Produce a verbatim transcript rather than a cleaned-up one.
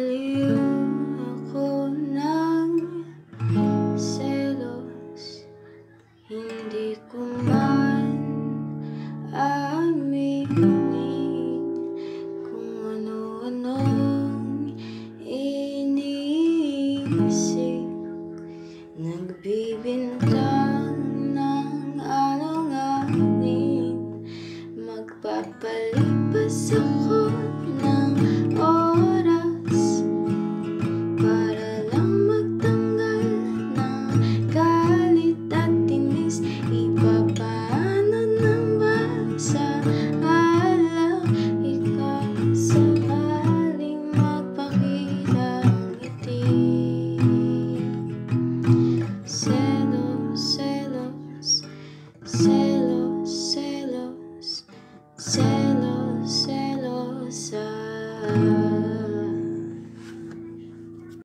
Nababaliw ako ng selos, hindi ko man aaminin kung ano-anong iniisip. Nagbibintang ng alanganin, magpapalipas ako ng oras para lang magtanggal ng galit at tinis. Ipapaano nang ba sa alam ikaw sakaling magpakita ng ngiti? Selos, selos, selos, selos, selos, selos, ah.